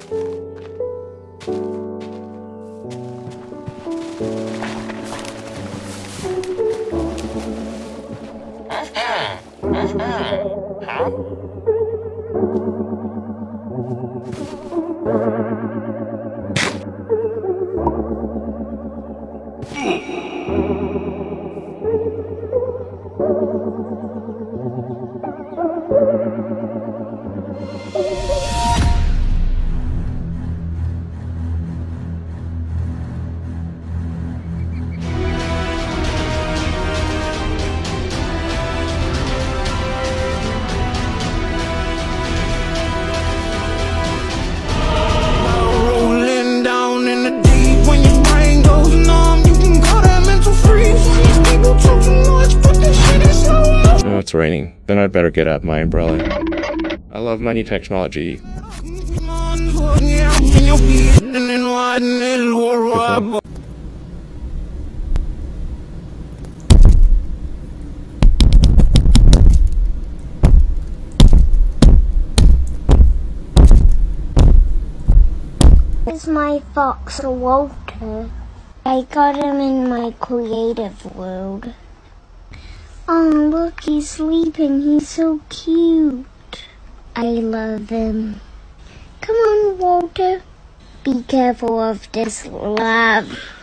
It's raining. Then I'd better get out my umbrella. I love my new technology. This is my fox Walter. I got him in my creative world. Oh, look, he's sleeping. He's so cute. I love him. Come on, Walter. Be careful of this love.